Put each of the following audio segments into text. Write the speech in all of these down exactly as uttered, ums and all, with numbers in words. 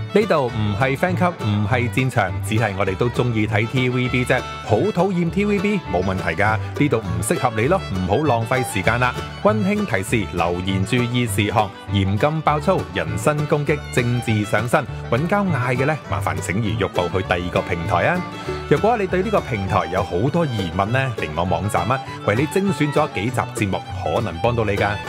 呢度唔係 Fan Club，唔係戰場，只係我哋都中意睇 T V B 啫。好討厭 T V B 冇問題㗎，呢度唔適合你咯，唔好浪費時間啦。溫馨提示：留言注意事項，嚴禁爆粗、人身攻擊、政治上身。揾交嗌嘅呢，麻煩請移玉步去第二個平台啊。若果你對呢個平台有好多疑問呢，嚟我網站啊，為你精選咗幾集節目，可能幫到你㗎。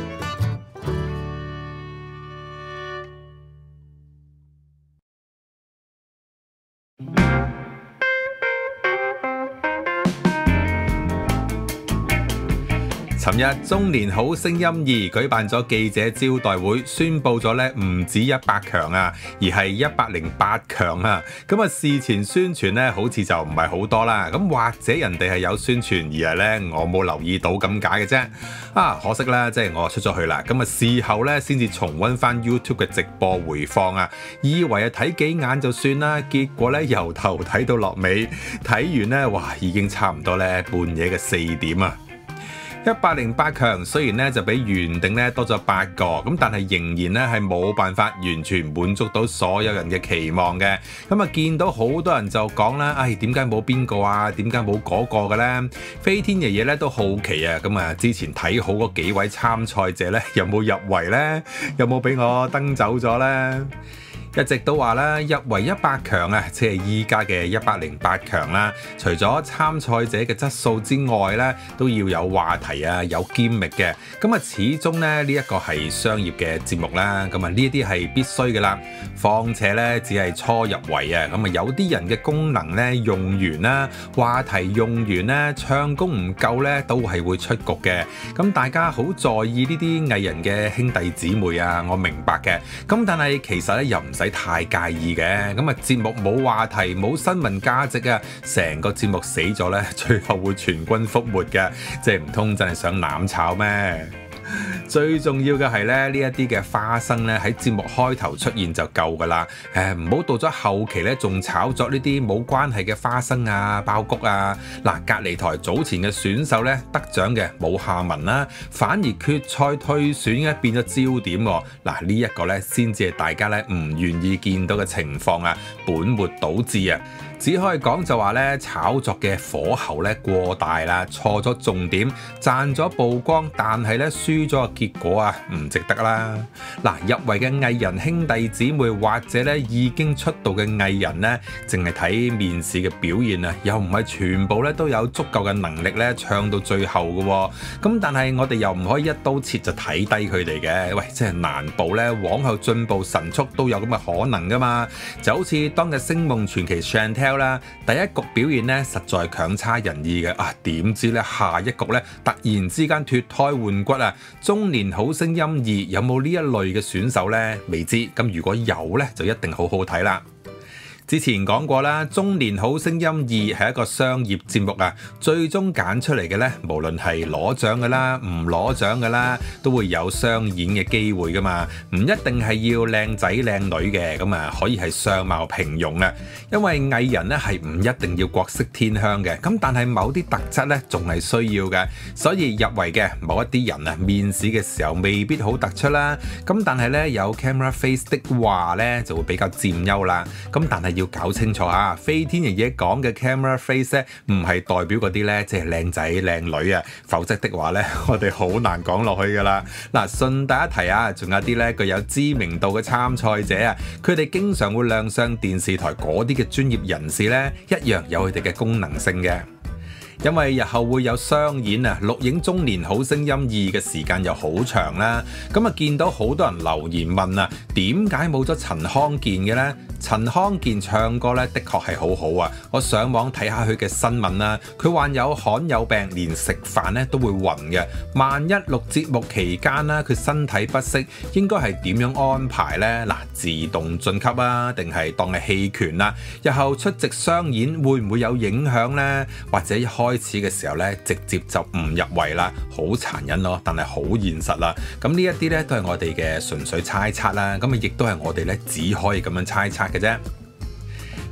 尋日中年好聲音二舉辦咗記者招待會，宣佈咗咧唔止一百強啊，而係一百零八強啊。咁啊事前宣傳咧好似就唔係好多啦，咁或者人哋係有宣傳，而係咧我冇留意到咁解嘅啫。啊可惜啦，即係我出咗去啦，咁啊事後咧先至重溫翻 YouTube 嘅直播回放啊，以為啊睇幾眼就算啦，結果咧由頭睇到落尾，睇完咧哇已經差唔多咧半夜嘅四點啊。一百零八強雖然咧就比原定咧多咗八個，咁但係仍然咧係冇辦法完全滿足到所有人嘅期望嘅。咁啊見到好多人就講啦，唉點解冇邊個啊？點解冇嗰個嘅咧？飛天爺爺咧都好奇啊！咁啊之前睇好嗰幾位參賽者咧，有冇入圍咧？有冇俾我登走咗咧？一直都話啦，入圍一百強啊，即係依家嘅一百零八強啦。除咗參賽者嘅質素之外咧，都要有話題啊，有揭秘嘅。咁啊，始終咧呢一個係商業嘅節目啦。咁啊，呢啲係必須嘅啦。況且咧，只係初入圍啊。咁啊，有啲人嘅功能咧用完啦，話題用完咧，唱功唔夠咧，都係會出局嘅。咁大家好在意呢啲藝人嘅兄弟姊妹啊，我明白嘅。咁但係其實咧又唔使太介意嘅，咁啊節目冇話題冇新聞價值啊，成個節目死咗咧，最後會全軍覆沒嘅，即係唔通真係想攬炒咩？最重要嘅係咧，呢一啲嘅花生咧喺節目開頭出現就夠噶啦，誒唔好到咗後期咧仲炒作呢啲冇關係嘅花生啊、爆谷啊。嗱，隔離台早前嘅選手咧得獎嘅冇下文啦，反而決賽退選咧變咗焦點喎。嗱，呢一個咧先至係大家咧唔願意見到嘅情況啊，本末倒置啊！只可以講就話咧，炒作嘅火候咧過大啦，錯咗重點，賺咗曝光，但係咧輸咗個結果啊，唔值得啦。嗱，入圍嘅藝人兄弟姊妹或者咧已經出道嘅藝人咧，淨係睇面試嘅表現啊，又唔係全部咧都有足夠嘅能力咧唱到最後嘅喎。咁但係我哋又唔可以一刀切就睇低佢哋嘅，喂，即係難保咧往後進步神速都有咁嘅可能噶嘛。就好似當日星夢傳奇 Chantel 啦，第一局表現咧實在強差人意嘅啊，點知咧下一局咧突然之間脫胎換骨啊！中年好聲音二有冇呢一類嘅選手呢？未知，咁如果有呢，就一定好好睇啦。之前講過啦，中年好聲音二係一個商業節目啊，最終揀出嚟嘅呢，無論係攞獎嘅啦，唔攞獎嘅啦，都會有商演嘅機會噶嘛，唔一定係要靚仔靚女嘅，咁啊可以係相貌平庸啊，因為藝人呢係唔一定要國色天香嘅，咁但係某啲特質呢仲係需要嘅，所以入圍嘅某一啲人啊，面試嘅時候未必好突出啦，咁但係呢，有 camera face 的話呢，就會比較佔優啦，咁但係要搞清楚啊！飛天爺爺講嘅 camera face 咧，唔係代表嗰啲咧，即係靚仔靚女啊，否則的話咧，我哋好難講落去噶啦。嗱，順帶一提啊，仲有啲咧具有知名度嘅參賽者啊，佢哋經常會亮相電視台嗰啲嘅專業人士咧，一樣有佢哋嘅功能性嘅。因為日後會有商演啊，錄影中年好聲音二嘅時間又好長啦，咁啊見到好多人留言問啊，點解冇咗陳康健嘅呢？陳康健唱歌咧的確係好好啊，我上網睇下佢嘅新聞啦，佢患有罕有病，連食飯咧都會暈嘅。萬一錄節目期間啦，佢身體不適，應該係點樣安排呢？嗱，自動晉級啊，定係當係棄權啊？日後出席商演會唔會有影響呢？或者一開始嘅時候咧，直接就唔入圍啦，好殘忍咯，但係好現實啦。咁呢一啲咧都係我哋嘅純粹猜測啦，咁啊亦都係我哋咧只可以咁樣猜測嘅啫。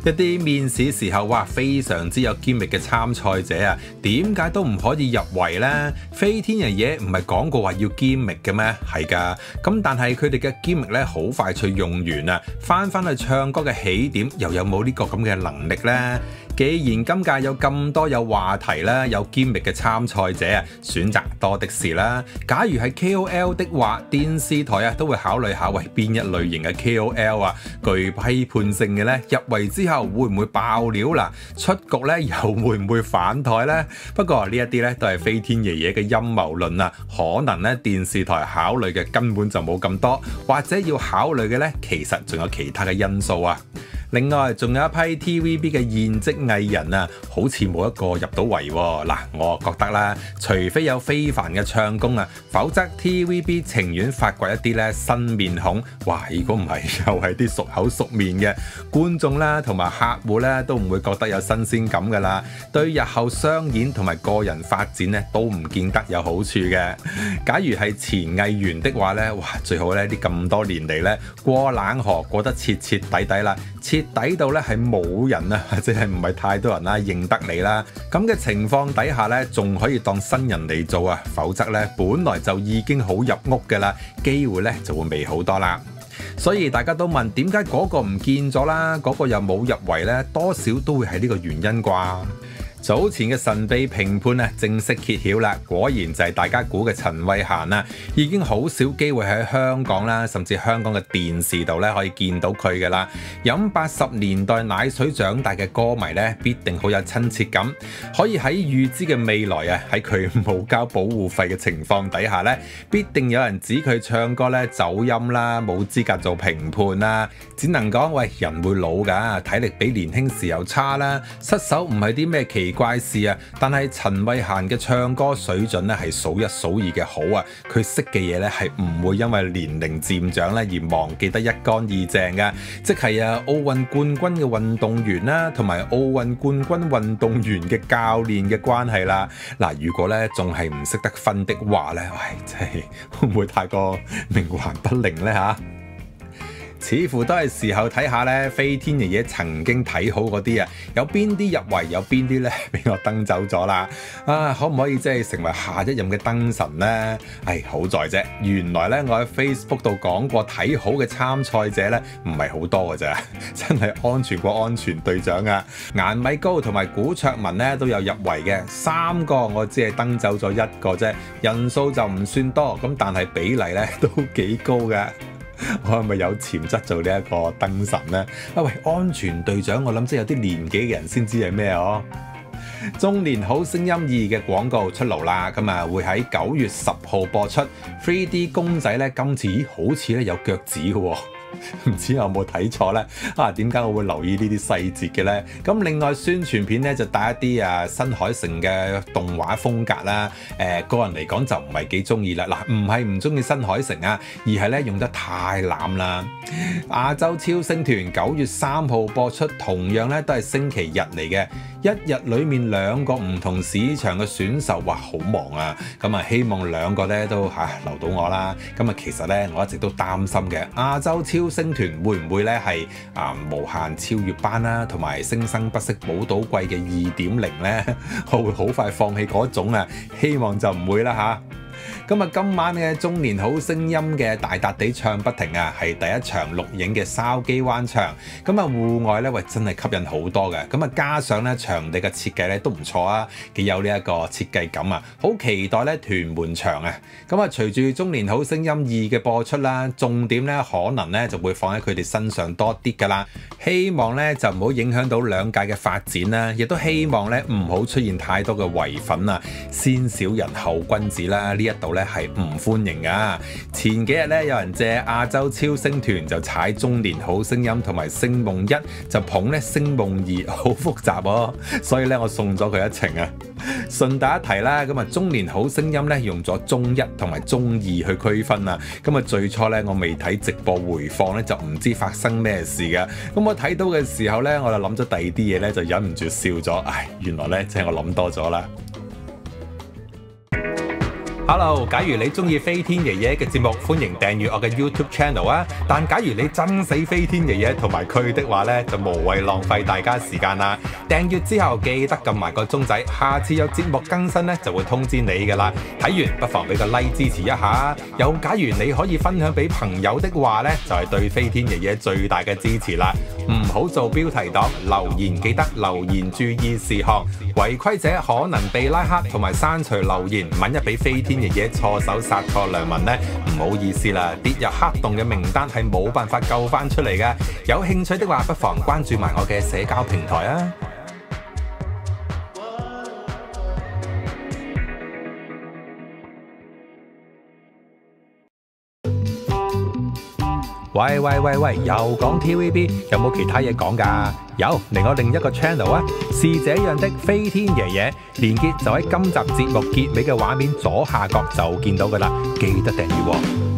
一啲面試時候哇非常之有堅力嘅參賽者啊，點解都唔可以入圍呢？飛天爺爺唔係講過話要堅力嘅咩？係㗎，咁但係佢哋嘅堅力咧好快脆用完啊，翻翻去唱歌嘅起點又有冇呢個咁嘅能力呢？既然今屆有咁多有話題啦，有堅力嘅參賽者啊，選擇多的是啦。假如係 K O L 的話，電視台啊都會考慮下喂邊一類型嘅 K O L 啊，具批判性嘅咧，入圍之後會唔會爆料啦？出局咧又會唔會反台呢？不過呢一啲咧都係飛天爺爺嘅陰謀論啊，可能咧電視台考慮嘅根本就冇咁多，或者要考慮嘅咧其實仲有其他嘅因素啊。另外仲有一批 T V B 嘅現職藝人啊，好似冇一個入到圍喎。嗱，我覺得啦，除非有非凡嘅唱功啊，否則 T V B 情願發掘一啲咧新面孔。哇！如果唔係，又係啲熟口熟面嘅觀眾啦，同埋客戶咧，都唔會覺得有新鮮感㗎啦。對日後商演同埋個人發展咧，都唔見得有好處嘅。假如係前藝員的話咧，哇！最好咧啲咁多年嚟咧過冷河過得徹徹底底啦，徹底到咧係冇人啊，即係唔係太多人啦認得你啦，咁嘅情況底下咧，仲可以當新人嚟做啊，否則咧本來就已經好入屋嘅啦，機會咧就會微好多啦。所以大家都問點解嗰個唔見咗啦，嗰個又冇入圍咧，多少都會係呢個原因啩。早前嘅神秘評判啊，正式揭曉啦！果然就係大家估嘅陳慧嫻啊，已經好少機會喺香港啦，甚至香港嘅電視度咧可以見到佢嘅啦。飲八十年代奶水長大嘅歌迷咧，必定好有親切感。可以喺預知嘅未來啊，喺佢冇交保護費嘅情況底下咧，必定有人指佢唱歌咧走音啦，冇資格做評判啦。只能講喂，人會老㗎，體力比年輕時又差啦，失手唔係啲咩奇怪事啊，但係陳慧嫻嘅唱歌水準咧係數一數二嘅好啊，佢識嘅嘢咧係唔會因為年齡漸長咧而忘記得一乾二淨噶，即係啊奧運冠軍嘅運動員啦，同埋奧運冠軍運動員嘅教練嘅關係啦。嗱，如果咧仲係唔識得分的話咧，喂，真係會唔會太過冥頑不靈咧吓？似乎都係時候睇下咧，飛天爺爺曾經睇好嗰啲啊，有邊啲入圍，有邊啲咧俾我登走咗啦。啊，可唔可以即係成為下一任嘅燈神呢？唉，好在啫，原來咧我喺 Facebook 度講過睇好嘅參賽者咧，唔係好多㗎咋，真係安全過安全隊長啊！顏米高同埋古卓文咧都有入圍嘅，三個我只係登走咗一個啫，人數就唔算多，咁但係比例咧都幾高嘅。我係咪有潛質做呢一個燈神呢？啊喂，安全隊長，我諗即係有啲年紀嘅人先知係咩哦。中年好聲音二嘅廣告出爐啦，咁啊會喺九月十號播出。三 D 公仔咧，今次咦好似咧有腳趾嘅喎。唔知有冇睇錯呢？啊，點解我會留意呢啲細節嘅呢？咁另外宣傳片咧就帶一啲啊新海誠嘅動畫風格啦。誒、呃，個人嚟講就唔係幾中意啦。嗱，唔係唔中意新海誠啊，而係咧用得太濫啦。亞洲超星團九月三號播出，同樣咧都係星期日嚟嘅。一日裡面兩個唔同市場嘅選手，哇，好忙啊！咁啊，希望兩個咧都嚇留到我啦。咁啊，其實咧我一直都擔心嘅，亞洲超星團會唔會咧係啊無限超越班啦，同埋聲生不息寶島季嘅二點零咧，我會好快放棄嗰種啊，希望就唔會啦嚇。咁啊，今晚嘅中年好聲音嘅大笪地唱不停啊，係第一場錄影嘅筲箕灣場。咁啊，戶外咧喂真係吸引好多嘅。咁啊，加上咧場地嘅設計咧都唔錯啊，幾有呢一個設計感啊，好期待咧屯門場啊。咁啊，隨住中年好聲音二嘅播出啦，重點咧可能咧就會放喺佢哋身上多啲噶啦。希望咧就唔好影響到兩屆嘅發展啦，亦都希望咧唔好出現太多嘅唯粉啊，先小人後君子啦。呢一度咧係唔歡迎噶。前幾日咧有人借亞洲超星團就踩中年好聲音同埋星夢一，就捧咧星夢二，好複雜哦。所以咧我送咗佢一程啊。順帶一提啦，咁啊中年好聲音咧用咗中一同埋中二去區分啊。咁啊最初咧我未睇直播回放咧就唔知發生咩事噶。咁我睇到嘅時候咧我就諗咗第二啲嘢咧就忍唔住笑咗。唉，原來咧即係我諗多咗啦。 Hello， 假如你中意飛天爺爺嘅節目，歡迎訂閱我嘅 YouTube channel 啊！但假如你憎死飛天爺爺同埋佢的話呢，就無謂浪費大家時間啦。訂閱之後記得撳埋個鐘仔，下次有節目更新呢就會通知你噶啦。睇完不妨俾個 like 支持一下。又假如你可以分享俾朋友的話呢，就係對飛天爺爺最大嘅支持啦。唔好做標題黨，留言記得留言注意事項，違規者可能被拉黑同埋刪除留言。萬一俾飛天爺爺錯手殺錯良民呢，唔好意思啦，跌入黑洞嘅名單係冇辦法救翻出嚟嘅。有興趣的話，不妨關注埋我嘅社交平台啊！喂喂喂喂，又講 T V B， 有冇其他嘢講㗎？有，嚟我另一個 channel 啊，是這樣的飛天爺爺，連結就喺今集節目結尾嘅畫面左下角就見到㗎喇，記得訂閱喎。